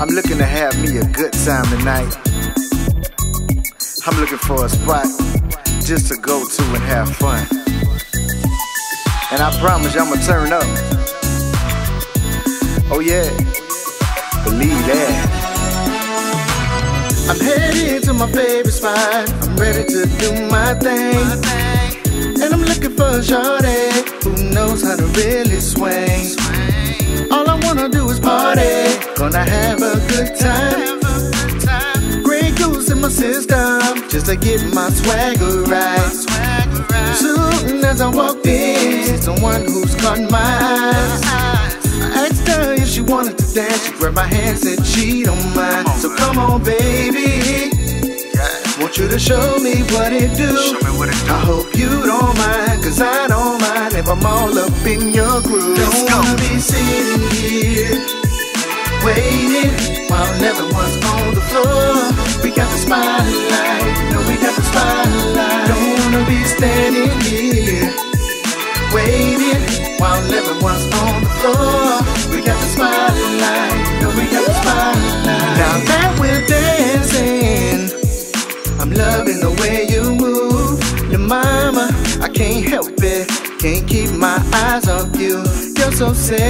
I'm looking to have me a good time tonight. I'm looking for a spot just to go to and have fun. And I promise you I'ma turn up. Oh yeah, believe that. I'm headed to my favorite spot. I'm ready to do my thing. And I'm looking for a shorty who knows how to really swing. All I wanna do is party, gonna have a good time. Grey Goose in my system, just to get my swagger right. Soon as I walked in, someone who's caught my eyes. I asked her if she wanted to dance, she grabbed my hand, said she don't mind. So come on baby, want you to show me what it do. I hope you don't mind, cause I don't mind if I'm all up in your groove. Don't wanna be sitting here waiting while everyone's on the floor. We got the spotlight, you know we got the spotlight. Don't wanna be standing here waiting while everyone's on the floor. We got the spotlight, you know we got the spotlight. Now that we're dancing, I'm loving the way you move. Your mama, I can't help it, can't keep my eyes off you. You're so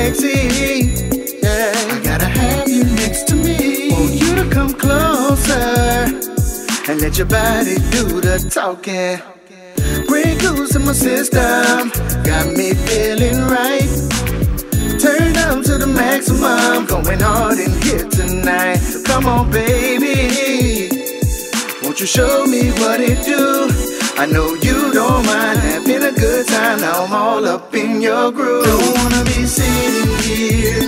sexy, yeah. I gotta have you next to me. Want you to come closer and let your body do the talking. Grey Goose in my system, got me feeling right. Turn up to the maximum, going hard in here tonight. So come on baby, won't you show me what it do? I know you don't mind having a good time. Now I'm all up in your groove. Don't wanna be sitting here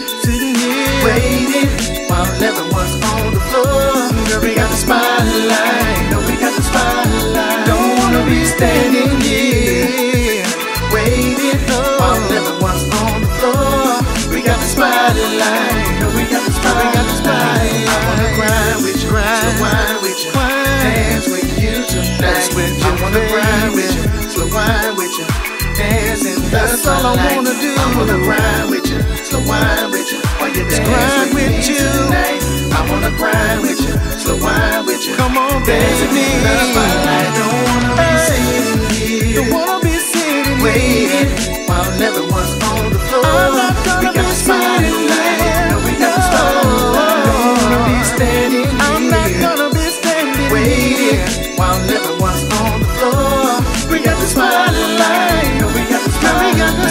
waiting while everyone's on the floor. Girl, we got the spotlight, no, we got the spotlight. Don't wanna be standing here waiting while everyone's on the floor. We got the spotlight, no, we got the spotlight. We got the spotlight. I wanna grind with you, slow wine with you, dance with you tonight. I wanna grind with you, slow wine with you, dance in the sunlight. That's all I wanna do. I wanna grind with you, slow wine with you, while you dance with you tonight. I wanna grind with you, slow wine with you. Come on, dance with me. I don't wanna be sitting here. Don't wanna be sitting waiting while everyone's on the floor. We got the spotlight, no, we got the spotlight. Don't wanna be standing here. I'm not gonna be standing waiting while everyone's on the floor. We got the spotlight, no, we got the spotlight. We got the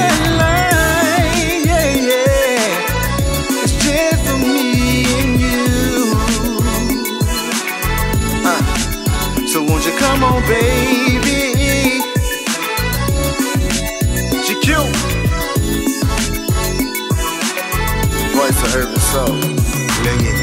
spotlight, yeah, yeah. It's just for me and you. So won't you come on, baby? GQ, voice of urban soul.